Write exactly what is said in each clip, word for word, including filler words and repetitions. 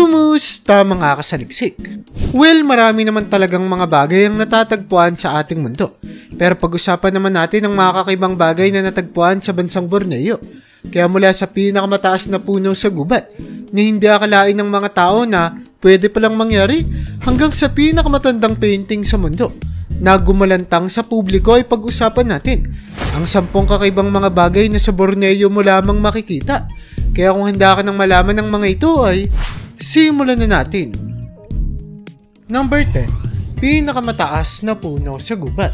Kumusta mga kasaliksik? Well, marami naman talagang mga bagay ang natatagpuan sa ating mundo. Pero pag-usapan naman natin ang mga kakaibang bagay na natagpuan sa bansang Borneo. Kaya mula sa pinakamataas na puno sa gubat, na hindi akalain ng mga tao na pwede palang mangyari, hanggang sa pinakamatandang painting sa mundo na gumalantang sa publiko ay pag-usapan natin. Ang sampung kakaibang mga bagay na sa Borneo mo lamang makikita. Kaya kung handa ka nang malaman ng mga ito ay simulan na natin. Number ten. Pinakamataas na puno sa gubat.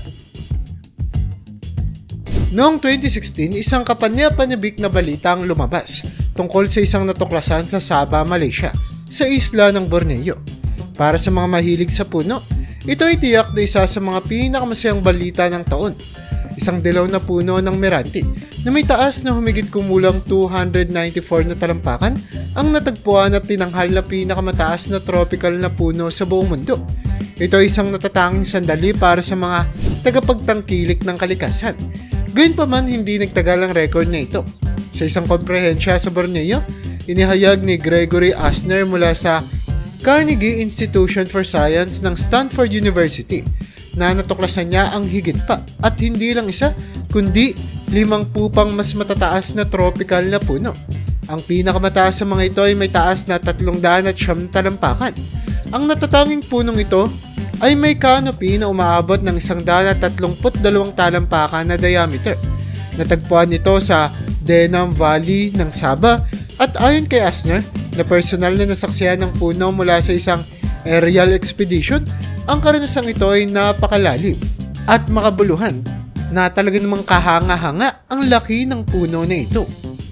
Noong twenty sixteen, isang kapanya-panyabik na balita ang lumabas tungkol sa isang natuklasan sa Sabah, Malaysia, sa isla ng Borneo. Para sa mga mahilig sa puno, ito ay tiyak na isa sa mga pinakamasayang balita ng taon. Isang dilaw na puno ng Merati na may taas na humigit kumulang two hundred ninety-four na talampakan ang natagpuan at tinanghal na pinakamataas na tropical na puno sa buong mundo. Ito ay isang natatanging sandali para sa mga tagapagtangkilik ng kalikasan. Gayunpaman, hindi nagtagal ang record na ito. Sa isang komprehensya sa Borneo, inihayag ni Gregory Asner mula sa Carnegie Institution for Science ng Stanford University na natuklasan niya ang higit pa at hindi lang isa kundi limang pupang mas matataas na tropical na puno. Ang pinakamataas sa mga ito ay may taas na tatlong daan at siyam talampakan. Ang natatanging punong ito ay may canopy na umaabot ng isang daan at tatlumput dalawang talampakan na diameter. Natagpuan ito sa Denham Valley ng Sabah at ayon kay Asner na personal na nasaksihan ng puno mula sa isang aerial expedition, ang karanasang ito ay napakalalim at makabuluhan na talaga namang kahanga-hanga ang laki ng puno na ito.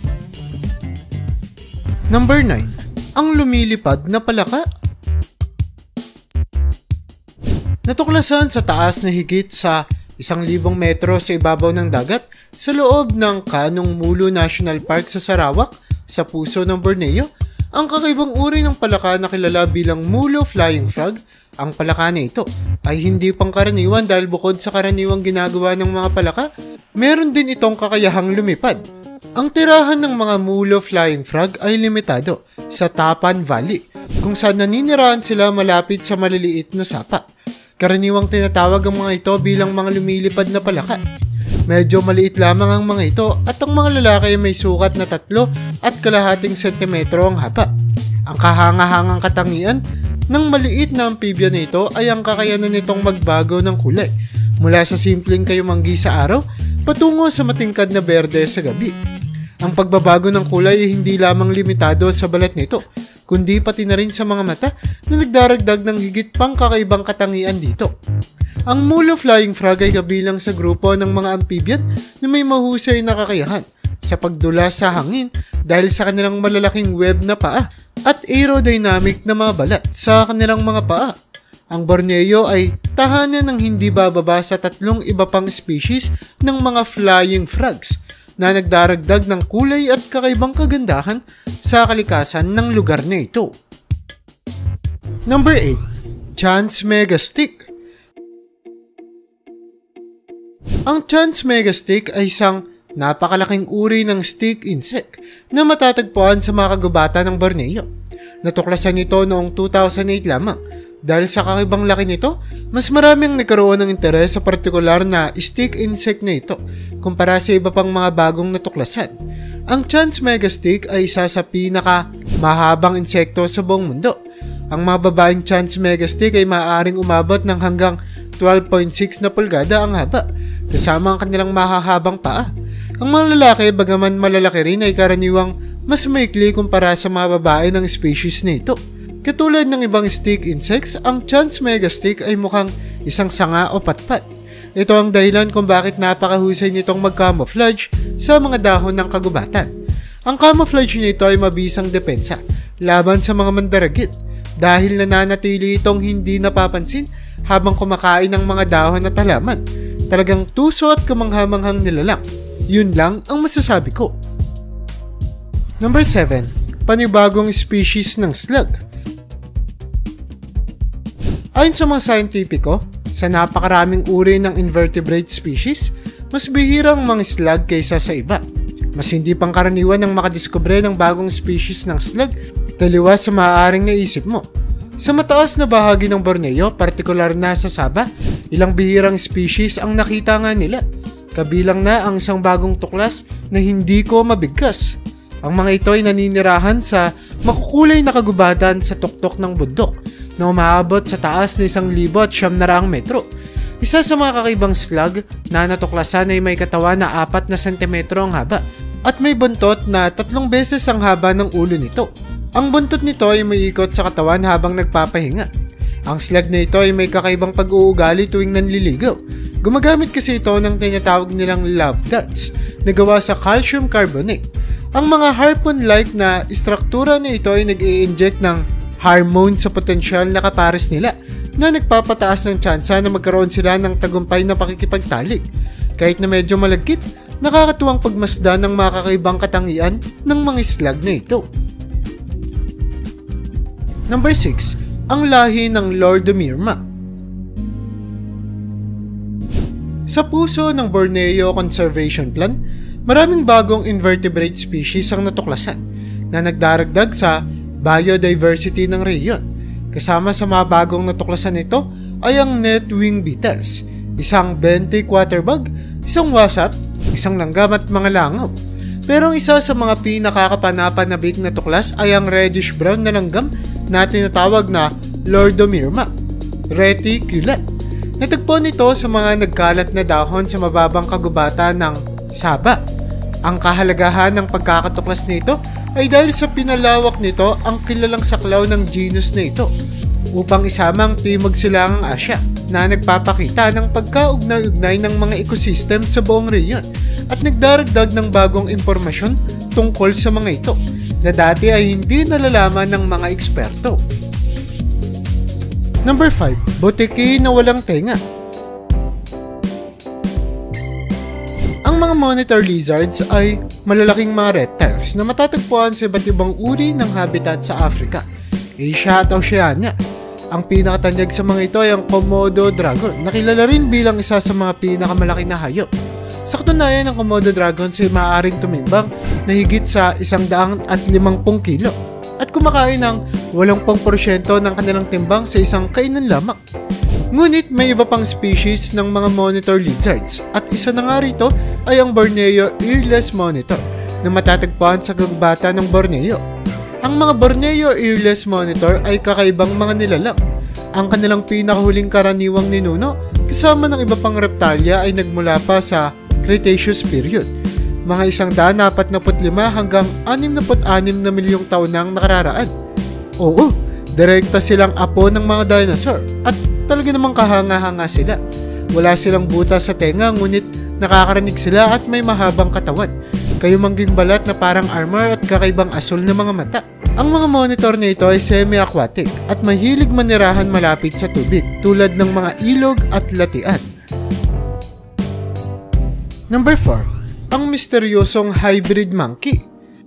Number nine. Ang lumilipad na palaka. Natuklasan sa taas na higit sa isang libong metro sa ibabaw ng dagat sa loob ng Kanong Mulo National Park sa Sarawak, sa puso ng Borneo, ang kakaibang uri ng palaka na kilala bilang Mulo Flying Frog. Ang palaka na ito ay hindi pangkaraniwan dahil bukod sa karaniwang ginagawa ng mga palaka, meron din itong kakayahang lumipad. Ang tirahan ng mga Mulo Flying Frog ay limitado sa Tapan Valley, kung saan naninirahan sila malapit sa maliliit na sapa. Karaniwang tinatawag ang mga ito bilang mga lumilipad na palaka. Medyo maliit lamang ang mga ito at ang mga lalaki ay may sukat na tatlo at kalahating sentimetro ang haba. Ang kahanga-hangang katangian ng maliit na amphibia na ito ay ang kakayanan nitong magbago ng kulay mula sa simpleng kayumanggi sa araw patungo sa matingkad na berde sa gabi. Ang pagbabago ng kulay ay hindi lamang limitado sa balat nito, kundi pati na rin sa mga mata na nagdaragdag ng higit pang kakaibang katangian dito. Ang Mulo Flying Frog ay kabilang sa grupo ng mga amphibian na may mahusay na kakayahan sa pagdula sa hangin dahil sa kanilang malalaking web na paa at aerodynamic na mga balat sa kanilang mga paa. Ang Borneo ay tahanan ng hindi bababa sa tatlong iba pang species ng mga flying frogs na nagdaragdag ng kulay at kakaibang kagandahan sa kalikasan ng lugar na ito. Number eight. Chance Megastick. Ang Chance Megastick ay isang napakalaking uri ng stick insect na matatagpuan sa mga kagubatan ng Borneo. Natuklasan ito noong two thousand eight lamang. Dahil sa kakaibang laki nito, mas maraming nagkaroon ng interes sa partikular na stick insect na ito kumpara sa iba pang mga bagong natuklasan. Ang Chance Megastick ay isa sa pinaka mahabang insekto sa buong mundo. Ang mga babaeng Chance Megastick ay maaaring umabot ng hanggang twelve point six na pulgada ang haba, kasama ang kanilang mahahabang paa. Ang mga lalaki, bagaman malalaki rin, ay karaniwang mas maikli kumpara sa mga babae ng species na ito. Katulad ng ibang stick insects, ang Chance Megastick ay mukhang isang sanga o patpat. Ito ang dahilan kung bakit napakahusay nitong mag-camouflage sa mga dahon ng kagubatan. Ang camouflage nito ay mabisang depensa laban sa mga mandaragit dahil nananatili itong hindi napapansin habang kumakain ng mga dahon at halaman. Talagang tuso at kamanghamanghang nilalang. Yun lang ang masasabi ko. Number seven. Panibagong species ng slug. Ayon sa mga scientifico, sa napakaraming uri ng invertebrate species, mas bihirang mga slug kaysa sa iba. Mas hindi pangkaraniwan ng makadiskubre ng bagong species ng slug Taliwas sa maaaring naisip mo. Sa mataas na bahagi ng Borneo, partikular na sa Sabah, ilang bihirang species ang nakita nga nila. Kabilang na ang isang bagong tuklas na hindi ko mabigkas. Ang mga ito ay naninirahan sa makukulay na kagubatan sa tuktok ng bundok na umaabot sa taas na isang libo at siyam na raang metro. Isa sa mga kakaibang slug na natuklasan ay may katawan na apat na sentimetro ang haba at may buntot na tatlong beses ang haba ng ulo nito. Ang buntot nito ay may ikot sa katawan habang nagpapahinga. Ang slug na ito ay may kakaibang pag-uugali tuwing nanliligaw. Gumagamit kasi ito ng tinatawag nilang love darts na gawa sa calcium carbonate. Ang mga harpoon-like na istruktura na ito ay nag-i-inject ng hormone sa potensyal na kapares nila na nagpapataas ng tsansa na magkaroon sila ng tagumpay na pakikipagtalik. Kahit na medyo malagkit, nakakatuwang pagmasdan ng mga kakaibang katangian ng mga slug na ito. Number six. Ang lahi ng Lordomirma. Sa puso ng Borneo Conservation Plan, maraming bagong invertebrate species ang natuklasan na nagdaragdag sa biodiversity ng rehiyon. Kasama sa mga bagong natuklasan nito ay ang net-wing beetles, isang bente quarterbug, isang wasap, isang langgam at mga langaw. Pero ang isa sa mga pinakakapanapanabik na tuklas ay ang reddish-brown na langgam na tinatawag na Lordomirma reticulate. Natagpuan nito sa mga nagkalat na dahon sa mababang kagubatan ng Sabah. Ang kahalagahan ng pagkakatuklas nito ay dahil sa pinalawak nito ang kilalang saklaw ng genus na ito upang isama ang Timog Silangang Asya na nagpapakita ng pagkaugnay-ugnay ng mga ecosystem sa buong rehiyon at nagdaragdag ng bagong impormasyon tungkol sa mga ito na dati ay hindi nalalaman ng mga eksperto. Number five. Butiki na walang tenga. Ang mga monitor lizards ay malalaking mga reptiles na matatagpuan sa iba't ibang uri ng habitat sa Africa, Asia at Oceania. Ang pinakatanyag sa mga ito ay ang Komodo dragon, na kilala rin bilang isa sa mga pinakamalaki na hayop. Sa katunayan, ang Komodo dragons ay maaaring tumimbang na higit sa isang daang at limangpung kilo at kumakain ng walumpung porsyento ng kanilang timbang sa isang kainan lamang. Ngunit may iba pang species ng mga monitor lizards at isa na nga rito ay ang Borneo earless monitor na matatagpuan sa kagubatan ng Borneo. Ang mga Borneo earless monitor ay kakaibang mga nilalang. Ang kanilang pinakahuling karaniwang ninuno kasama ng iba pang reptalya ay nagmula pa sa Cretaceous period, mga isang daan apat na lima hanggang anim na anim na milyong taon nang nakararaan. Oo, direkta silang apo ng mga dinosaur at talaga namang kahanga-hanga sila. Wala silang butas sa tenga ngunit nakakarinig sila at may mahabang katawan, kayumangging balat na parang armor at kakaibang asul na mga mata. Ang mga monitor na ito ay semi-aquatic at mahilig manirahan malapit sa tubig tulad ng mga ilog at latian. Number four. Ang misteryosong hybrid monkey.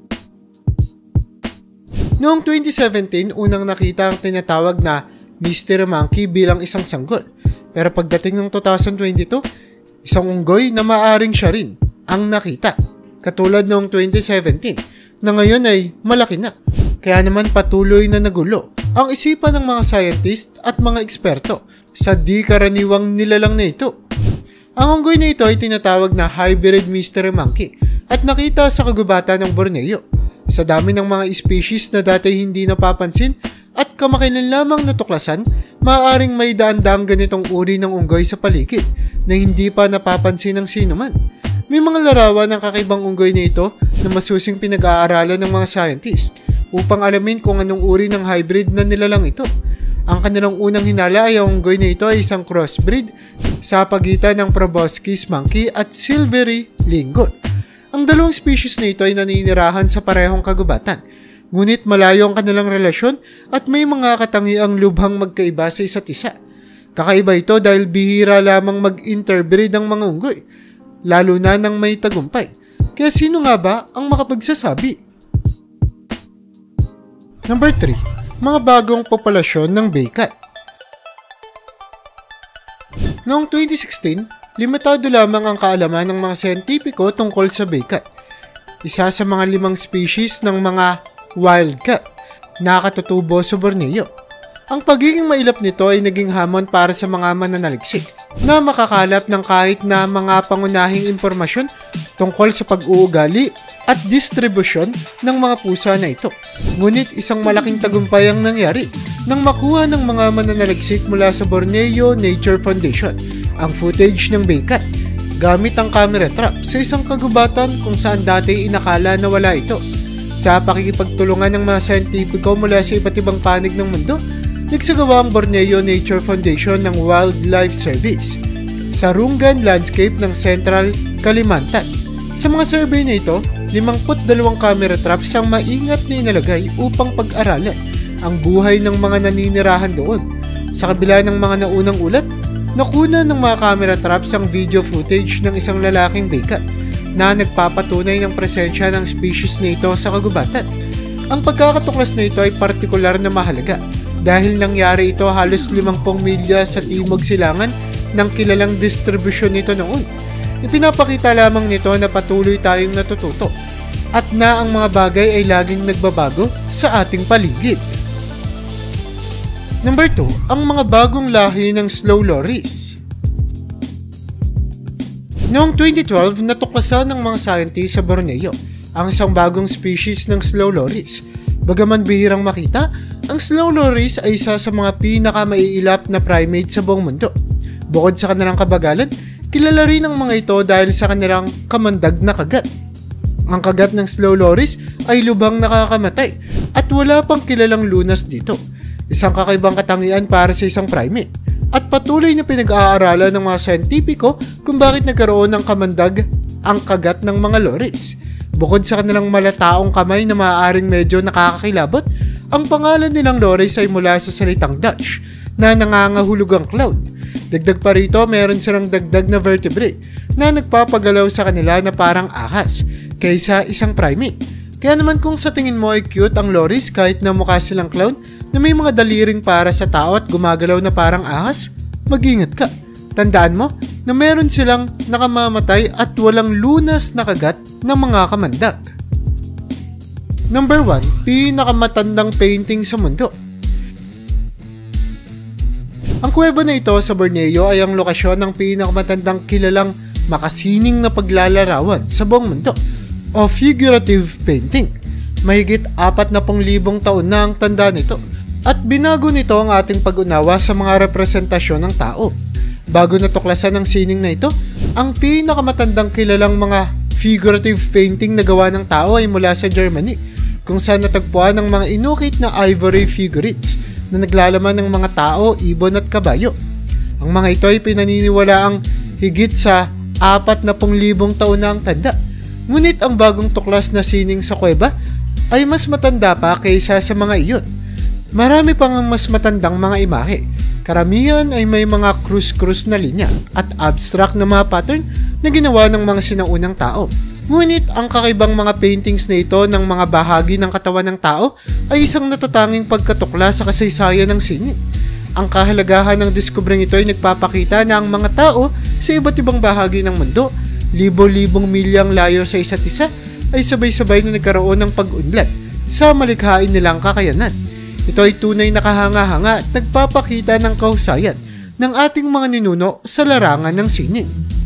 Noong twenty seventeen, unang nakita ang tinatawag na mystery monkey bilang isang sanggol. Pero pagdating ng two thousand twenty-two, isang unggoy na maaring siya rin ang nakita. Katulad noong twenty seventeen, na ngayon ay malaki na. Kaya naman patuloy na nagulo ang isipan ng mga scientist at mga eksperto sa di karaniwang nilalang na ito. Ang unggoy na ito ay tinatawag na hybrid mystery monkey at nakita sa kagubatan ng Borneo. Sa dami ng mga species na dati hindi napapansin at kamakailan lamang natuklasan, maaaring may daan-daang ganitong uri ng unggoy sa paligid na hindi pa napapansin ng sino man. May mga larawan ng kakaibang unggoy na ito na masusing pinag-aaralan ng mga scientist upang alamin kung anong uri ng hybrid na nilalang ito. Ang kanilang unang hinala ay ang unggoy na ito ay isang crossbreed sa pagitan ng proboscis monkey at silvery lingot. Ang dalawang species na ito ay naninirahan sa parehong kagubatan, ngunit malayo ang kanilang relasyon at may mga katangiang lubhang magkaiba sa isa't isa. Kakaiba ito dahil bihira lamang mag-interbreed ang mga unggoy, lalo na nang may tagumpay. Kaya sino nga ba ang makapagsasabi? Number three. Mga bagong populasyon ng baykat. Noong twenty sixteen, limitado lamang ang kaalaman ng mga siyentipiko tungkol sa baykat, isa sa mga limang species ng mga wildcat. nakatutubo sa Borneo. Ang pagiging mailap nito ay naging hamon para sa mga mananaliksik na makakalap ng kahit na mga pangunahing impormasyon tungkol sa pag-uugali at distribusyon ng mga pusa na ito. Ngunit isang malaking tagumpay ang nangyari nang makuha ng mga mananaliksik mula sa Borneo Nature Foundation ang footage ng Baykat gamit ang camera trap sa isang kagubatan kung saan dati inakala na wala ito. Sa pakikipagtulungan ng mga scientifico mula sa iba't ibang panig ng mundo, nagsagawa ang Borneo Nature Foundation ng Wildlife Service sa Rungan Landscape ng Central Kalimantan. Sa mga survey na ito, limangput dalawang camera traps ang maingat na inalagay upang pag-aralan ang buhay ng mga naninirahan doon. Sa kabila ng mga naunang ulat, nakuna ng mga camera traps ang video footage ng isang lalaking baykat na nagpapatunay ng presensya ng species na ito sa kagubatan. Ang pagkakatuklas na ito ay partikular na mahalaga dahil nangyari ito halos limangpung milya sa timog silangan ng kilalang distribusyon nito noon. Ipinapakita lamang nito na patuloy tayong natututo at na ang mga bagay ay laging nagbabago sa ating paligid. Number two, ang mga bagong lahi ng slow loris. Noong twenty twelve, natuklasan ng mga scientists sa Borneo ang isang bagong species ng slow loris. Bagaman bihirang makita, ang slow loris ay isa sa mga pinakamaiilap na primate sa buong mundo. Bukod sa kanilang kabagalan, kilala rin ang mga ito dahil sa kanilang kamandag na kagat. Ang kagat ng slow loris ay lubhang nakakamatay at wala pang kilalang lunas dito. Isang kakaibang katangian para sa isang primate at patuloy na pinag-aaralan ng mga scientifico kung bakit nagkaroon ng kamandag ang kagat ng mga loris. Bukod sa kanilang malataong kamay na maaaring medyo nakakakilabot, ang pangalan nilang loris ay mula sa salitang Dutch na nangangahulugang cloud. Dagdag pa rito, meron silang dagdag na vertebrae na nagpapagalaw sa kanila na parang ahas kaysa isang primate. Kaya naman kung sa tingin mo ay cute ang loris kahit na mukha silang clown na may mga daliring para sa tao at gumagalaw na parang ahas, mag-ingat ka. Tandaan mo na meron silang nakamamatay at walang lunas na kagat ng mga kamandag. Number one, pinakamatandang painting sa mundo. Ang kuweba na ito sa Borneo ay ang lokasyon ng pinakamatandang kilalang makasining na paglalarawan sa buong mundo o figurative painting. Mahigit apat na pung libong taon na ang tanda nito at binago nito ang ating pag-unawa sa mga representasyon ng tao. Bago natuklasan ng sining na ito, ang pinakamatandang kilalang mga figurative painting na gawa ng tao ay mula sa Germany, kung saan natagpuan ng mga inukit na ivory figurines na naglalaman ng mga tao, ibon at kabayo. Ang mga ito ay pinaniniwalaang higit sa apat na pung libong taon na ang tanda. Ngunit ang bagong tuklas na sining sa kuweba ay mas matanda pa kaysa sa mga iyon. Marami pang mas matandang mga imahe. Karamihan ay may mga krus-krus na linya at abstract na mga pattern na ginawa ng mga sinaunang tao. Ngunit ang kakaibang mga paintings na ito ng mga bahagi ng katawan ng tao ay isang natatanging pagkatukla sa kasaysayan ng sining. Ang kahalagahan ng diskubreng ito ay nagpapakita na ang mga tao sa iba't ibang bahagi ng mundo, libo-libong milyang layo sa isa't isa, ay sabay-sabay na nagkaroon ng pag-unlad sa malikhain nilang kakayanan. Ito ay tunay na kahanga-hanga at nagpapakita ng kahusayan ng ating mga ninuno sa larangan ng sining.